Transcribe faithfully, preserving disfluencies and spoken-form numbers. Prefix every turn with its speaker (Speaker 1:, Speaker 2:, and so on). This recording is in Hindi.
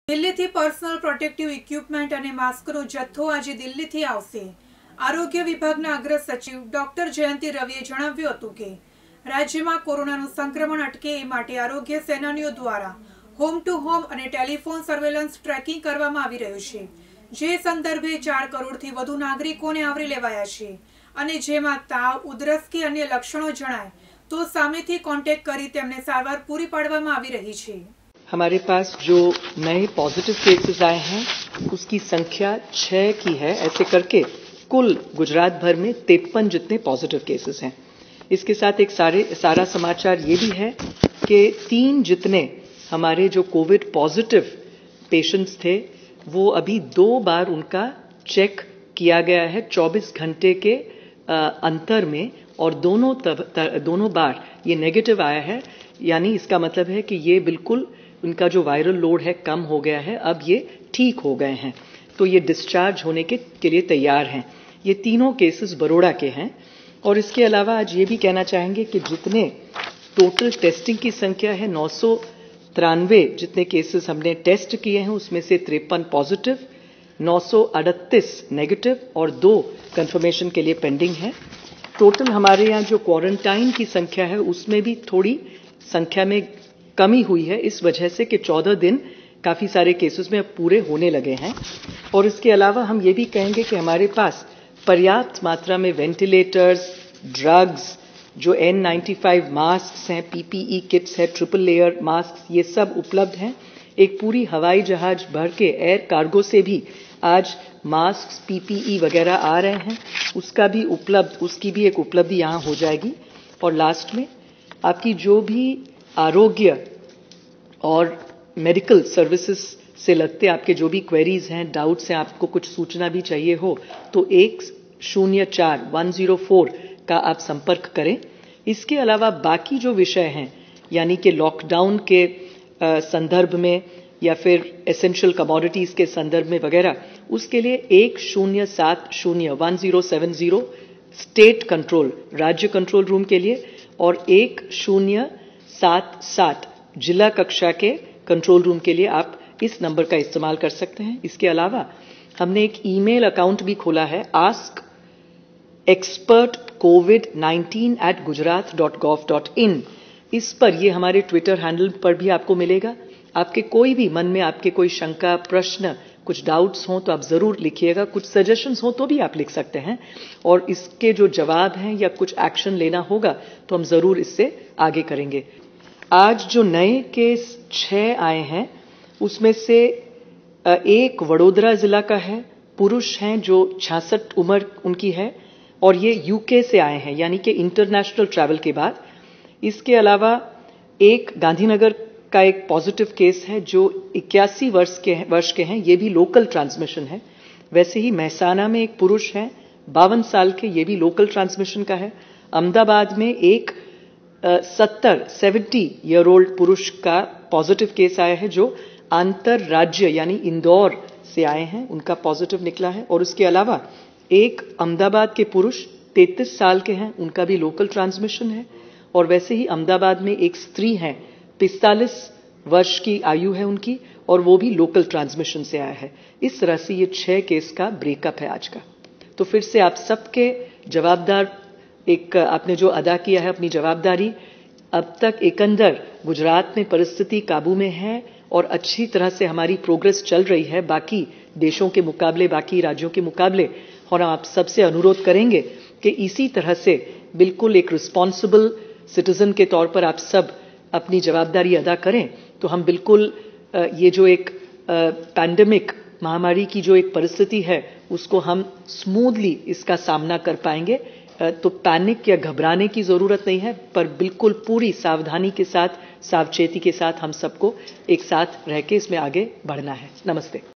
Speaker 1: દિલ્હીથી પર્સનલ પ્રોટેક્ટિવ ઇક્વિપમેન્ટ અને માસ્કનો જથ્થો આજે દિલ્હીથી આવશે। આરોગ્ય વિભાગના અગ્ર સચિવ ડોક્ટર જયંતિ રવિએ જણાવ્યું હતું કે રાજ્યમાં કોરોનાનું સંક્રમણ અટકે એ માટે આરોગ્ય સેનાનીઓ દ્વારા હોમ ટુ હોમ અને ટેલિફોન સર્વેલન્સ ટ્રેકિંગ કરવામાં આવી રહ્યું છે, જે સંદર્ભે ચાર કરોડથી વધુ નાગરિકોને આવરી લેવાયા છે અને જેમાં તાવ, ઉધરસ કે અન્ય લક્ષણો જણાય તો સામેથી કોન્ટેક્ટ કરી તેમને સારવાર પૂરી પાડવામાં આવી રહી છે।
Speaker 2: हमारे पास जो नए पॉजिटिव केसेस आए हैं उसकी संख्या छह की है। ऐसे करके कुल गुजरात भर में तिरपन जितने पॉजिटिव केसेस हैं। इसके साथ एक सारे सारा समाचार ये भी है कि तीन जितने हमारे जो कोविड पॉजिटिव पेशेंट्स थे वो अभी दो बार उनका चेक किया गया है चौबीस घंटे के आ, अंतर में, और दोनों तब, त, दोनों बार ये नेगेटिव आया है। यानी इसका मतलब है कि ये बिल्कुल उनका जो वायरल लोड है कम हो गया है, अब ये ठीक हो गए हैं, तो ये डिस्चार्ज होने के, के लिए तैयार हैं। ये तीनों केसेस बरोड़ा के हैं। और इसके अलावा आज ये भी कहना चाहेंगे कि जितने टोटल टेस्टिंग की संख्या है नौ सौ तिरानवे जितने केसेस हमने टेस्ट किए हैं उसमें से तिरपन पॉजिटिव, नौ सौ अड़तीस नेगेटिव और दो कंफर्मेशन के लिए पेंडिंग है। टोटल हमारे यहाँ जो क्वारंटाइन की संख्या है उसमें भी थोड़ी संख्या में कमी हुई है, इस वजह से कि चौदह दिन काफी सारे केसेस में अब पूरे होने लगे हैं। और इसके अलावा हम ये भी कहेंगे कि हमारे पास पर्याप्त मात्रा में वेंटिलेटर्स, ड्रग्स, जो एन नाइन्टी फाइव मास्क हैं, पीपीई किट्स है, ट्रिपल लेयर मास्क, ये सब उपलब्ध हैं। एक पूरी हवाई जहाज भर के एयर कार्गो से भी आज मास्क, पीपीई वगैरह आ रहे हैं, उसका भी उपलब्ध उसकी भी एक उपलब्धि यहाँ हो जाएगी। और लास्ट में आपकी जो भी आरोग्य और मेडिकल सर्विसेज से लगते आपके जो भी क्वेरीज हैं, डाउट्स हैं, आपको कुछ सूचना भी चाहिए हो तो एक शून्य चार वन जीरो फोर का आप संपर्क करें। इसके अलावा बाकी जो विषय हैं यानी कि लॉकडाउन के आ, संदर्भ में या फिर एसेंशियल कमोडिटीज के संदर्भ में वगैरह, उसके लिए एक शून्य सात शून्य one zero seven zero state control राज्य कंट्रोल रूम के लिए और एक शून्य सात सात जिला कक्षा के कंट्रोल रूम के लिए आप इस नंबर का इस्तेमाल कर सकते हैं। इसके अलावा हमने एक ईमेल अकाउंट भी खोला है, ask expert covid nineteen at Gujarat dot gov dot in. इस पर ये हमारे ट्विटर हैंडल पर भी आपको मिलेगा। आपके कोई भी मन में आपके कोई शंका, प्रश्न, कुछ डाउट्स हों तो आप जरूर लिखिएगा, कुछ सजेशंस हो तो भी आप लिख सकते हैं, और इसके जो जवाब हैं या कुछ एक्शन लेना होगा तो हम जरूर इससे आगे करेंगे। आज जो नए केस छह आए हैं उसमें से एक वडोदरा जिला का है, पुरुष हैं जो छियासठ उम्र उनकी है, और ये यूके से आए हैं यानी कि इंटरनेशनल ट्रैवल के बाद। इसके अलावा एक गांधीनगर का एक पॉजिटिव केस है जो इक्यासी वर्ष के वर्ष के हैं, ये भी लोकल ट्रांसमिशन है। वैसे ही मेहसाना में एक पुरुष है बावन साल के, ये भी लोकल ट्रांसमिशन का है। अहमदाबाद में एक सत्तर सेवेंटी ईयर ओल्ड पुरुष का पॉजिटिव केस आया है जो अंतर राज्य यानी इंदौर से आए हैं, उनका पॉजिटिव निकला है। और उसके अलावा एक अहमदाबाद के पुरुष तैंतीस साल के हैं, उनका भी लोकल ट्रांसमिशन है। और वैसे ही अहमदाबाद में एक स्त्री है, पैंतालीस वर्ष की आयु है उनकी, और वो भी लोकल ट्रांसमिशन से आया है। इस तरह से ये छह केस का ब्रेकअप है आज का। तो फिर से आप सबके जवाबदार एक आपने जो अदा किया है अपनी जवाबदारी, अब तक एकंदर गुजरात में परिस्थिति काबू में है और अच्छी तरह से हमारी प्रोग्रेस चल रही है बाकी देशों के मुकाबले, बाकी राज्यों के मुकाबले। और आप सबसे अनुरोध करेंगे कि इसी तरह से बिल्कुल एक रिस्पॉन्सिबल सिटीजन के तौर पर आप सब अपनी जवाबदारी अदा करें, तो हम बिल्कुल ये जो एक पैंडेमिक महामारी की जो एक परिस्थिति है उसको हम स्मूथली इसका सामना कर पाएंगे। तो पैनिक या घबराने की जरूरत नहीं है, पर बिल्कुल पूरी सावधानी के साथ, सावचेती के साथ हम सबको एक साथ रह के इसमें आगे बढ़ना है। नमस्ते।